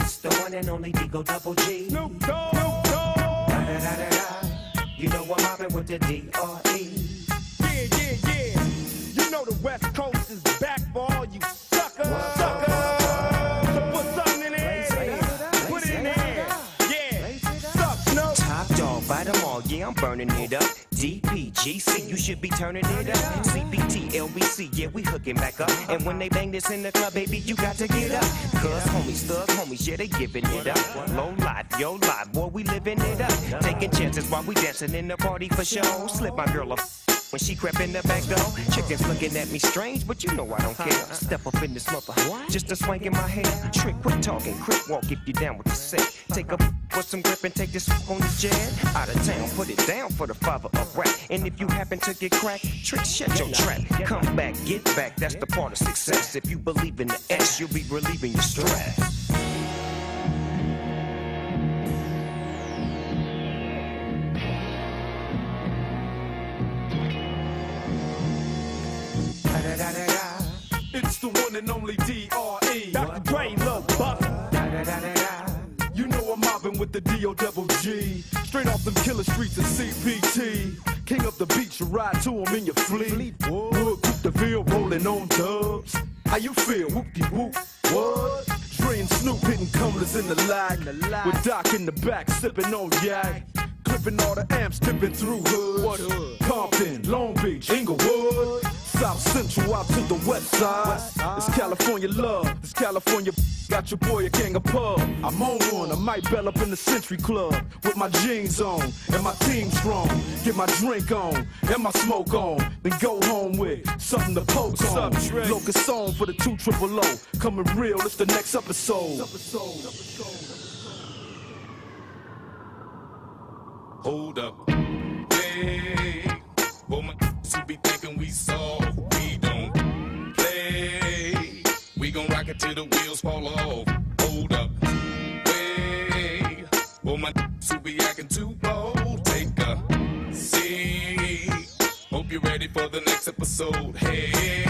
It's the one and only Digo Double G. Snoop Dogg. Snoop Dogg. Da da da da da. You know I'm mobbing with the D.R.E. Yeah. You know the West Coast is back for all you suckers. So put something in there. Put it in there. Yeah. Suck, Snoop. Top dog, bite them all. Yeah, I'm burning it up. DPGC, you should be turning it up. CBT, LBC, yeah, we hooking back up. And when they bang this in the club, baby, you got to get up. Cuz homies, thug homies, yeah, they giving it up. Low life, yo life, boy, we living it up. Taking chances while we dancing in the party for show. Slip my girl a when she crept in the back door. Chickens looking at me strange, but you know I don't care. Step up in this mother, just a swank in my hair. Trick, quit talking, quick walk if you down with the set. Take a with some grip and take this on the jet. Out of town, put it down for the father of rap. And if you happen to get cracked, trick, shut your trap. Come back, get back, that's the part of success. If you believe in the S, you'll be relieving your stress. It's the one and only D.R.E. Dr. Dre, Lil Buck. You know I'm mobbing with the D.O.G. Straight off them killer streets of CPT. King up the beach, you ride to him in your fleet. Wood, Coupe de Ville, rolling on dubs. How you feel? Whoop-de-whoop. What? Dre and Snoop hitting cumblers in the lag. With Doc in the back, sipping on yak. Clipping all the amps, dipping through hoods. Compton, Long Beach, Inglewood. South Central out to the west side. It's California love, it's California. Got your boy a gang of pub. I'm on one, I might bell up in the Century Club with my jeans on and my team strong. Get my drink on and my smoke on, then go home with something to poke on. Locust song for the 200. Coming real, it's the next episode. Hold up, hey, well my who be thinking we soft, we don't play. We gon' rock it till the wheels fall off. Hold up, hey, well my who be acting too bold. Take a seat. Hope you're ready for the next episode. Hey.